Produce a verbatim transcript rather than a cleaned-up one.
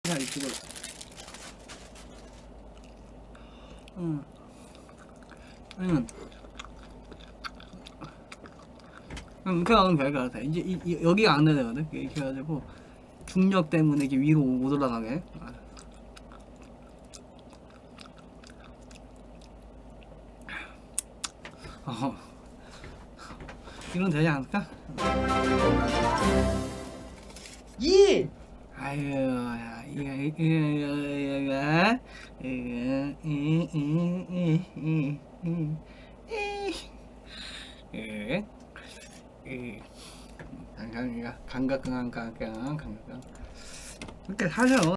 그냥 이쪽으로. 응. 응. 응, 그냥 될 것 같아. 이제 이, 이, 여기가 안 되거든. 이렇게 해가지고 중력 때문에 이게 위로 못 올라가게. 어. 이건 되지 않을까? 이! 아유, 야, 이거, 이거, 이거, 이거, 이거, 이, 이, 이, 이, 이, 이, 이, 감각, 감각, 감각, 감각, 감각. 이렇게 하죠.